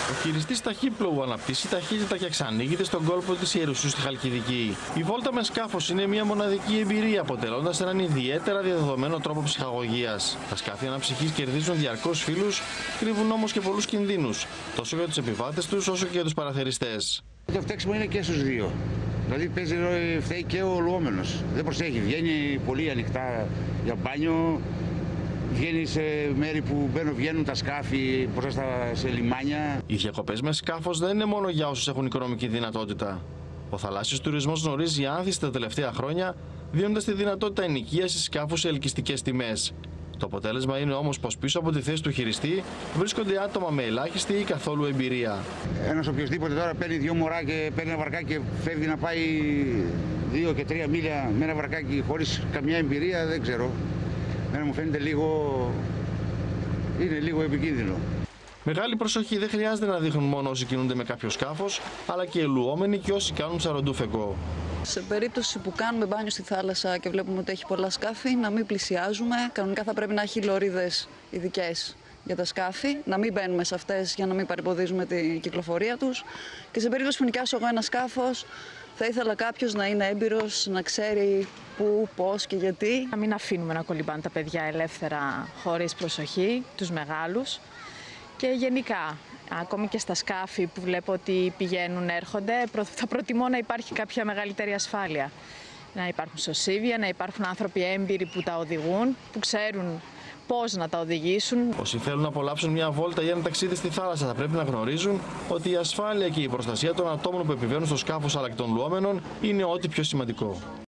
Ο χειριστής ταχύπλοου αναπτύσσει ταχύτητα και ξανοίγεται στον κόλπο της Ιερουσού στη Χαλκιδική. Η βόλτα με σκάφος είναι μια μοναδική εμπειρία, αποτελώντας έναν ιδιαίτερα διαδεδομένο τρόπο ψυχαγωγίας. Τα σκάφη αναψυχής κερδίζουν διαρκώς φίλους, κρύβουν όμως και πολλούς κινδύνους, τόσο για τους επιβάτες τους όσο και για τους παραθεριστές. Το φταίξιμο είναι και στους δύο. Δηλαδή φταίει και ο λουόμενος. Δεν προσέχει, βγαίνει πολύ ανοιχτά για μπάνιο. Βγαίνει σε μέρη που βγαίνουν τα σκάφη μπροστά σε λιμάνια. Οι διακοπές με σκάφος δεν είναι μόνο για όσους έχουν οικονομική δυνατότητα. Ο θαλάσσιος τουρισμός γνωρίζει άνθηση τα τελευταία χρόνια, δίνοντας τη δυνατότητα ενοικίασης σκάφου σε ελκυστικές τιμές. Το αποτέλεσμα είναι όμως πως πίσω από τη θέση του χειριστή βρίσκονται άτομα με ελάχιστη ή καθόλου εμπειρία. Ένας οποιοσδήποτε τώρα παίρνει δύο μωρά και παίρνει ένα βαρκάκι και φεύγει να πάει 2 και 3 μίλια με ένα βαρκάκι χωρίς καμιά εμπειρία, δεν ξέρω. Μένα μου φαίνεται είναι λίγο επικίνδυνο. Μεγάλη προσοχή δεν χρειάζεται να δείχνουν μόνο όσοι κινούνται με κάποιο σκάφος, αλλά και ελουόμενοι και όσοι κάνουν ψαροντούφεκο. Σε περίπτωση που κάνουμε μπάνιο στη θάλασσα και βλέπουμε ότι έχει πολλά σκάφη, να μην πλησιάζουμε. Κανονικά θα πρέπει να έχει λωρίδες ειδικές για τα σκάφη, να μην μπαίνουμε σε αυτές για να μην παρεμποδίζουμε την κυκλοφορία τους. Και σε περίπτωση που νοικιάσω εγώ ένα σκάφος, θα ήθελα κάποιος να είναι έμπειρος, να ξέρει πού, πώς και γιατί. Να μην αφήνουμε να κολυμπάνε τα παιδιά ελεύθερα χωρίς προσοχή, τους μεγάλους. Και γενικά, ακόμη και στα σκάφη που βλέπω ότι πηγαίνουν, έρχονται, θα προτιμώ να υπάρχει κάποια μεγαλύτερη ασφάλεια. Να υπάρχουν σωσίβια, να υπάρχουν άνθρωποι έμπειροι που τα οδηγούν, που ξέρουν πώς να τα οδηγήσουν. Όσοι θέλουν να απολαύσουν μια βόλτα ή ένα ταξίδι στη θάλασσα θα πρέπει να γνωρίζουν ότι η ασφάλεια και η προστασία των ατόμων που επιβαίνουν στο σκάφος αλλά και των λουόμενων είναι ό,τι πιο σημαντικό.